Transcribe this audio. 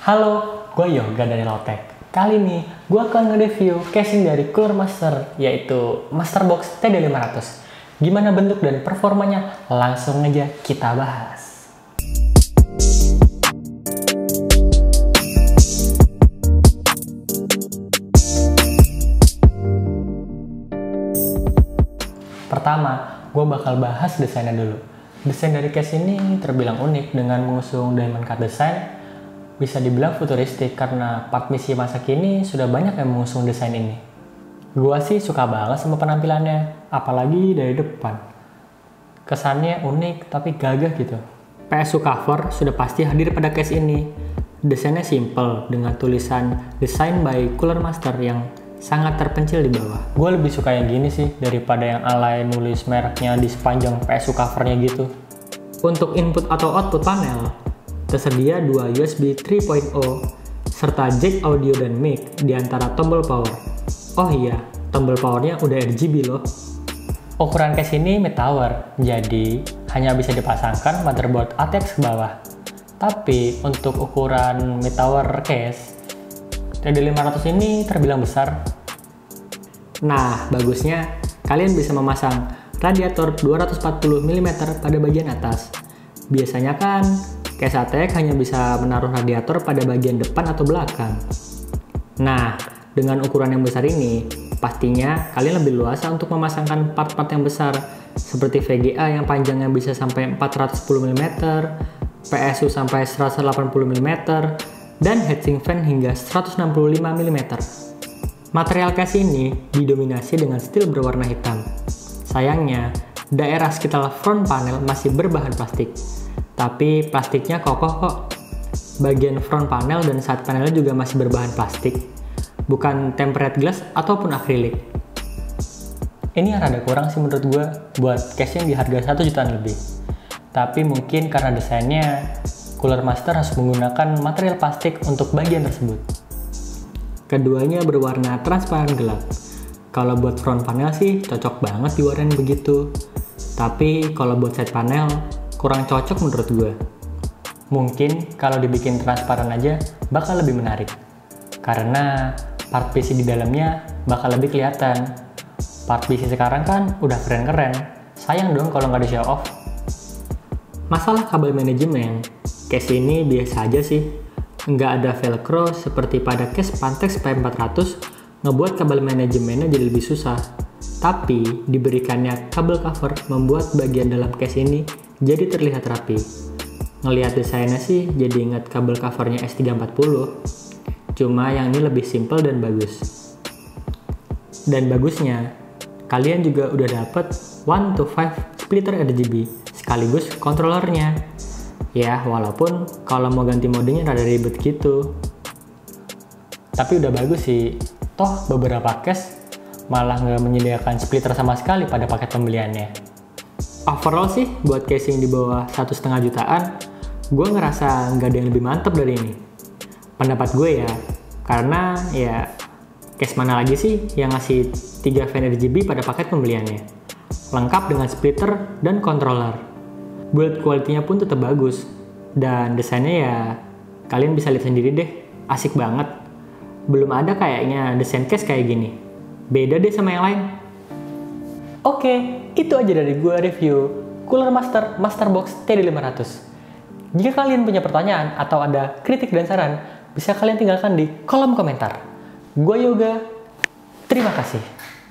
Halo, gue Yoga dari Lotek. Kali ini gue akan nge-review casing dari Cooler Master, yaitu Masterbox TD500. Gimana bentuk dan performanya? Langsung aja kita bahas. Pertama, gue bakal bahas desainnya dulu. Desain dari case ini terbilang unik dengan mengusung diamond cut design. Bisa dibilang futuristik karena part misi masa kini sudah banyak yang mengusung desain ini. Gua sih suka banget sama penampilannya, apalagi dari depan. Kesannya unik tapi gagah gitu. PSU cover sudah pasti hadir pada case ini. Desainnya simple dengan tulisan Design by Cooler Master yang sangat terpencil di bawah. Gue lebih suka yang gini sih daripada yang alay nulis mereknya di sepanjang PSU covernya gitu. Untuk input atau output panel, tersedia dua USB 3.0 serta jack audio dan mic di antara tombol power. Oh iya, tombol powernya udah RGB loh. Ukuran case ini mid tower, jadi hanya bisa dipasangkan motherboard ATX ke bawah. Tapi untuk ukuran mid tower case, TD500 ini terbilang besar. Nah, bagusnya kalian bisa memasang radiator 240 mm pada bagian atas. Biasanya kan case ATX hanya bisa menaruh radiator pada bagian depan atau belakang. Nah, dengan ukuran yang besar ini, pastinya kalian lebih luasa untuk memasangkan part-part yang besar, seperti VGA yang panjangnya bisa sampai 410 mm, PSU sampai 180 mm, dan heatsink fan hingga 165 mm. Material case ini didominasi dengan steel berwarna hitam. Sayangnya, daerah sekitar front panel masih berbahan plastik. Tapi plastiknya kokoh kok. Bagian front panel dan side panelnya juga masih berbahan plastik, bukan tempered glass ataupun akrilik. Ini rada kurang sih menurut gue buat case yang di harga 1 jutaan lebih. Tapi mungkin karena desainnya, Cooler Master harus menggunakan material plastik untuk bagian tersebut. Keduanya berwarna transparan gelap. Kalau buat front panel sih cocok banget diwarnain begitu. Tapi kalau buat side panel kurang cocok menurut gue. Mungkin kalau dibikin transparan aja bakal lebih menarik. Karena part PC di dalamnya bakal lebih kelihatan. Part PC sekarang kan udah keren-keren. Sayang dong kalau nggak di show off. Masalah kabel manajemen, case ini biasa aja sih. Nggak ada velcro seperti pada case Pantex P400 ngebuat kabel manajemennya jadi lebih susah. Tapi diberikannya kabel cover membuat bagian dalam case ini jadi terlihat rapi. Ngelihat desainnya sih jadi ingat kabel covernya S340. Cuma yang ini lebih simple dan bagus. Dan bagusnya, kalian juga udah dapet 1-to-5 splitter RGB sekaligus kontrolernya. Ya, walaupun kalau mau ganti modenya rada ribet gitu. Tapi udah bagus sih. Toh beberapa case malah nggak menyediakan splitter sama sekali pada paket pembeliannya. Overall sih buat casing di bawah 1,5 jutaan, gue ngerasa nggak ada yang lebih mantep dari ini. Pendapat gue ya, karena ya case mana lagi sih yang ngasih 3 fan RGB pada paket pembeliannya. Lengkap dengan splitter dan controller. Build quality-nya pun tetap bagus. Dan desainnya ya kalian bisa lihat sendiri deh, asik banget. Belum ada kayaknya desain case kayak gini. Beda deh sama yang lain. Oke, itu aja dari gue review Cooler Master Masterbox TD500. Jika kalian punya pertanyaan atau ada kritik dan saran, bisa kalian tinggalkan di kolom komentar. Gue Yoga, terima kasih.